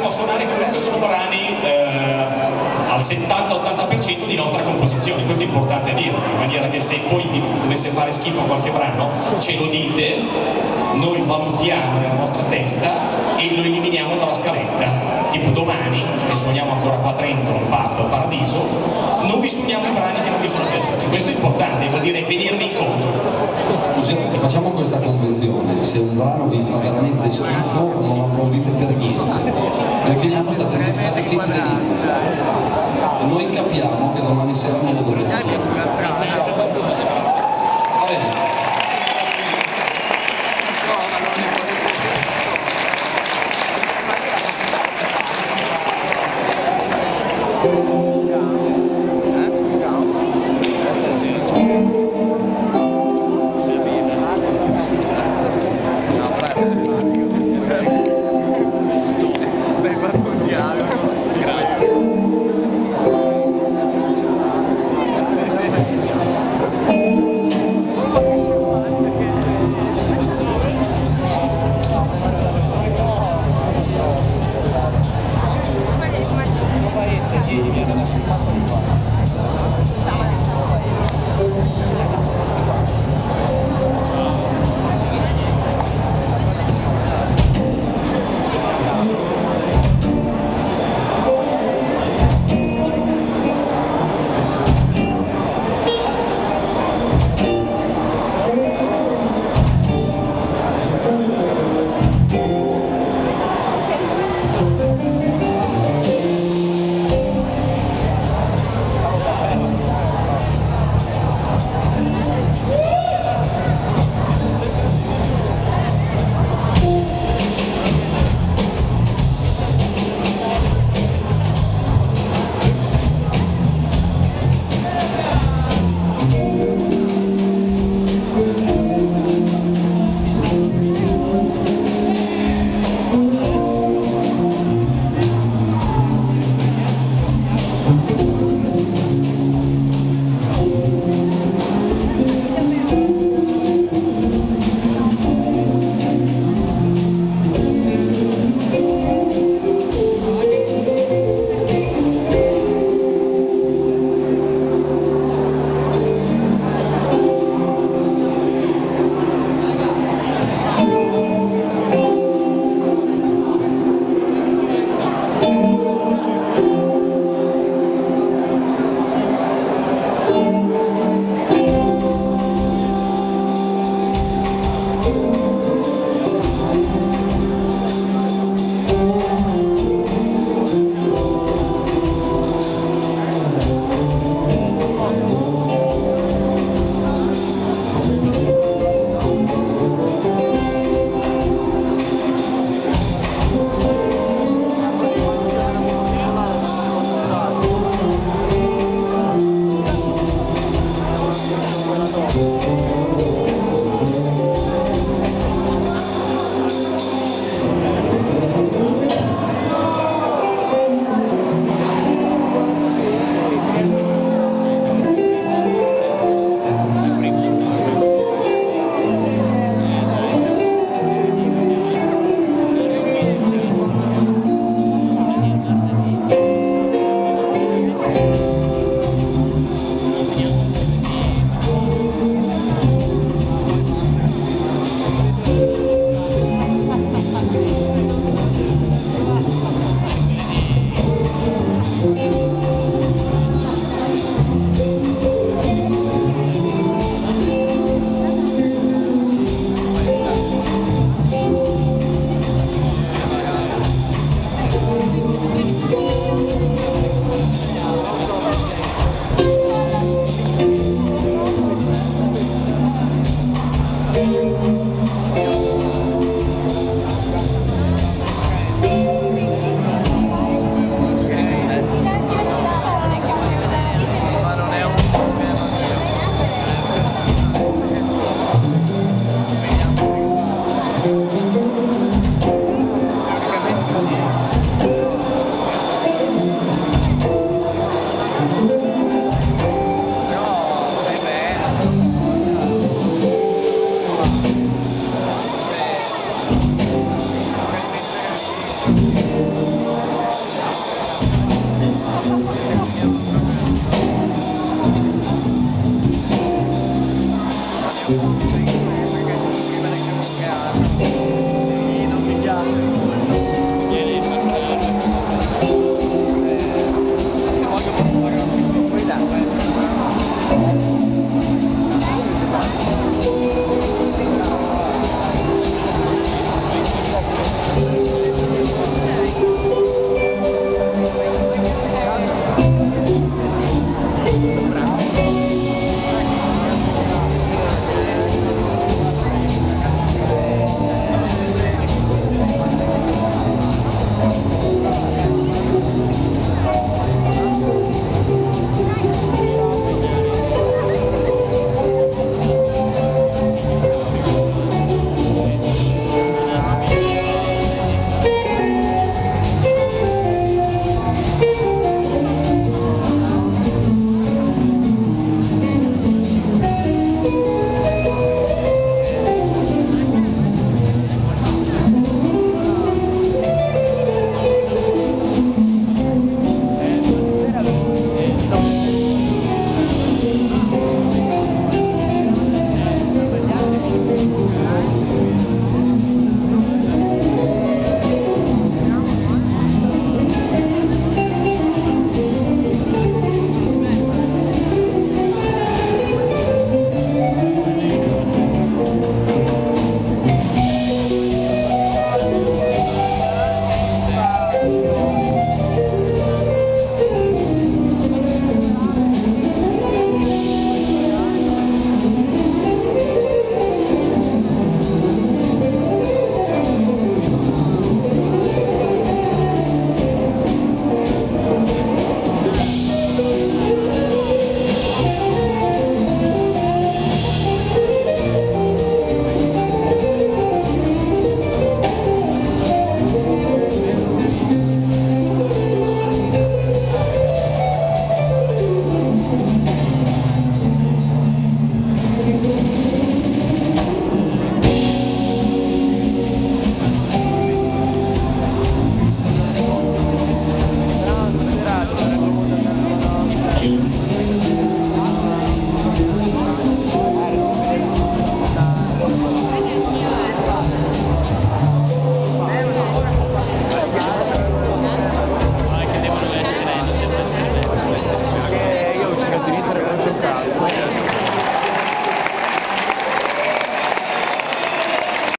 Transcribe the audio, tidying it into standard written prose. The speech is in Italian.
andremo a suonare comunque sono brani al 70-80% di nostra composizione, questo è importante dirlo, in maniera che se poi dovesse fare schifo qualche brano ce lo dite, noi valutiamo nella nostra testa e lo eliminiamo dalla scaletta. Tipo domani, che suoniamo ancora qua a Trento, un pub, Paradiso, non vi suoniamo i brani che non vi sono piaciuti, questo è importante, vuol dire venirvi incontro. Facciamo questa convenzione, se un brano vi fa veramente schifo non applaudite per niente, perché finiamo state fate finta di niente. Noi capiamo che domani sera non lo dovete fare.